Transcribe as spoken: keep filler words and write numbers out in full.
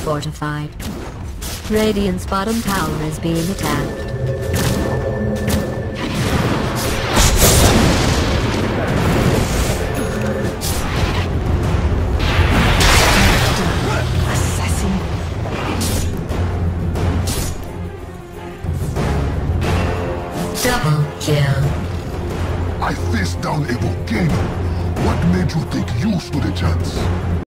fortified. Radiant's bottom tower is being attacked. Double kill. I faced down a volcano. What made you think you stood a chance?